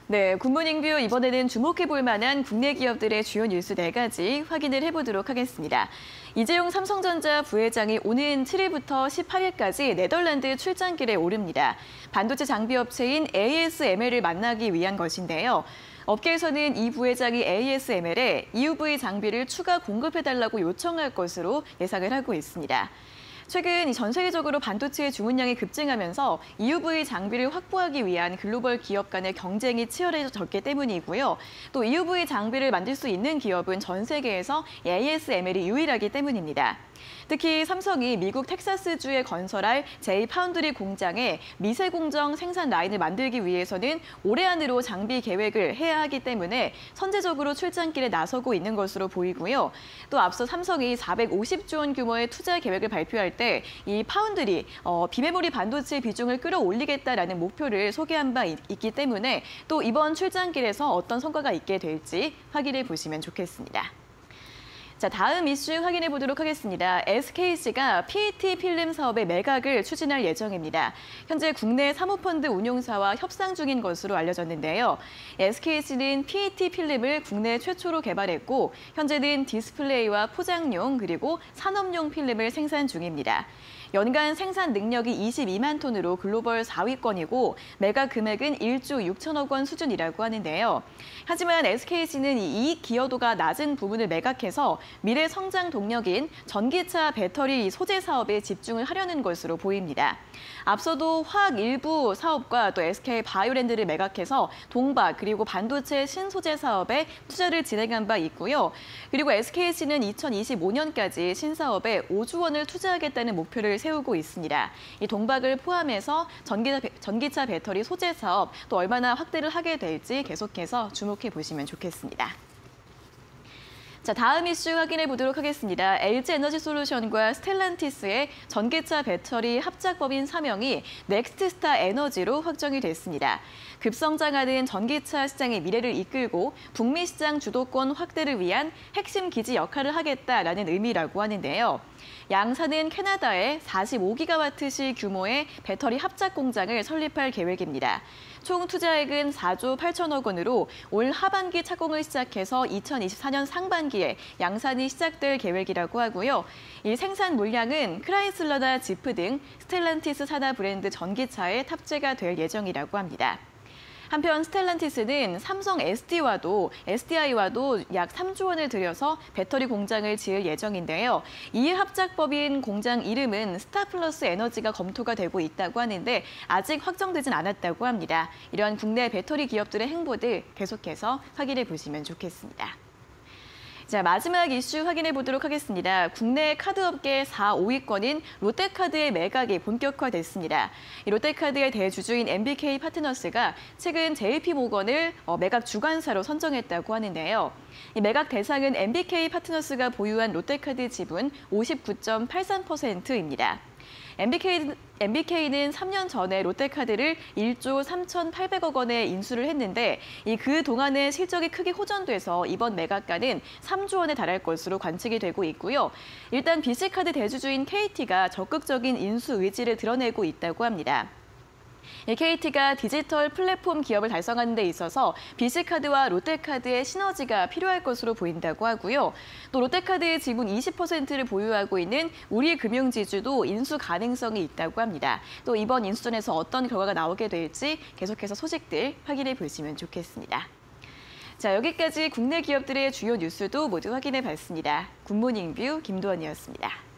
네, 굿모닝 뷰 이번에는 주목해볼 만한 국내 기업들의 주요 뉴스 4가지 확인을 해보도록 하겠습니다. 이재용 삼성전자 부회장이 오는 7일부터 18일까지 네덜란드 출장길에 오릅니다. 반도체 장비 업체인 ASML을 만나기 위한 것인데요. 업계에서는 이 부회장이 ASML에 EUV 장비를 추가 공급해달라고 요청할 것으로 예상을 하고 있습니다. 최근 전 세계적으로 반도체의 주문량이 급증하면서 EUV 장비를 확보하기 위한 글로벌 기업 간의 경쟁이 치열해졌기 때문이고요. 또 EUV 장비를 만들 수 있는 기업은 전 세계에서 ASML이 유일하기 때문입니다. 특히 삼성이 미국 텍사스주에 건설할 J-파운드리 공장에 미세 공정 생산 라인을 만들기 위해서는 올해 안으로 장비 계획을 해야 하기 때문에 선제적으로 출장길에 나서고 있는 것으로 보이고요. 또 앞서 삼성이 450조 원 규모의 투자 계획을 발표할 때 이 파운드리, 비메모리 반도체 비중을 끌어올리겠다라는 목표를 소개한 바 있기 때문에 또 이번 출장길에서 어떤 성과가 있게 될지 확인해 보시면 좋겠습니다. 자, 다음 이슈 확인해 보도록 하겠습니다. SKC가 PET 필름 사업의 매각을 추진할 예정입니다. 현재 국내 사모펀드 운용사와 협상 중인 것으로 알려졌는데요. SKC는 PET 필름을 국내 최초로 개발했고 현재는 디스플레이와 포장용 그리고 산업용 필름을 생산 중입니다. 연간 생산 능력이 22만 톤으로 글로벌 4위권이고 매각 금액은 1조 6천억 원 수준이라고 하는데요. 하지만 SKC는 이 이익 기여도가 낮은 부분을 매각해서 미래 성장 동력인 전기차 배터리 소재 사업에 집중을 하려는 것으로 보입니다. 앞서도 화학 일부 사업과 또 SK 바이오랜드를 매각해서 동박 그리고 반도체 신소재 사업에 투자를 진행한 바 있고요. 그리고 SKC는 2025년까지 신사업에 5조 원을 투자하겠다는 목표를 세우고 있습니다. 이 동박을 포함해서 전기차 배터리 소재 사업 또 얼마나 확대를 하게 될지 계속해서 주목해 보시면 좋겠습니다. 자, 다음 이슈 확인해 보도록 하겠습니다. LG에너지솔루션과 스텔란티스의 전기차 배터리 합작법인 사명이 넥스트스타 에너지로 확정이 됐습니다. 급성장하는 전기차 시장의 미래를 이끌고 북미 시장 주도권 확대를 위한 핵심 기지 역할을 하겠다라는 의미라고 하는데요. 양사는 캐나다에 45기가와트시 규모의 배터리 합작 공장을 설립할 계획입니다. 총 투자액은 4조 8천억 원으로 올 하반기 착공을 시작해서 2024년 상반기에 양산이 시작될 계획이라고 하고요. 이 생산 물량은 크라이슬러나 지프 등 스텔란티스 산하 브랜드 전기차에 탑재가 될 예정이라고 합니다. 한편 스텔란티스는 삼성 SDI와도 약 3조 원을 들여서 배터리 공장을 지을 예정인데요. 이 합작법인 공장 이름은 스타플러스 에너지가 검토가 되고 있다고 하는데 아직 확정되진 않았다고 합니다. 이러한 국내 배터리 기업들의 행보들 계속해서 확인해 보시면 좋겠습니다. 자, 마지막 이슈 확인해 보도록 하겠습니다. 국내 카드업계 4, 5위권인 롯데카드의 매각이 본격화됐습니다. 이 롯데카드의 대주주인 MBK 파트너스가 최근 JP모건을 매각 주관사로 선정했다고 하는데요. 이 매각 대상은 MBK 파트너스가 보유한 롯데카드 지분 59.83%입니다. MBK는 3년 전에 롯데카드를 1조 3,800억 원에 인수를 했는데 그 동안의 실적이 크게 호전돼서 이번 매각가는 3조 원에 달할 것으로 관측이 되고 있고요. 일단 BC카드 대주주인 KT가 적극적인 인수 의지를 드러내고 있다고 합니다. KT가 디지털 플랫폼 기업을 달성하는 데 있어서 BC카드와 롯데카드의 시너지가 필요할 것으로 보인다고 하고요. 또 롯데카드의 지분 20%를 보유하고 있는 우리금융지주도 인수 가능성이 있다고 합니다. 또 이번 인수전에서 어떤 결과가 나오게 될지 계속해서 소식들 확인해 보시면 좋겠습니다. 자, 여기까지 국내 기업들의 주요 뉴스도 모두 확인해 봤습니다. 굿모닝 뷰 김도원이었습니다.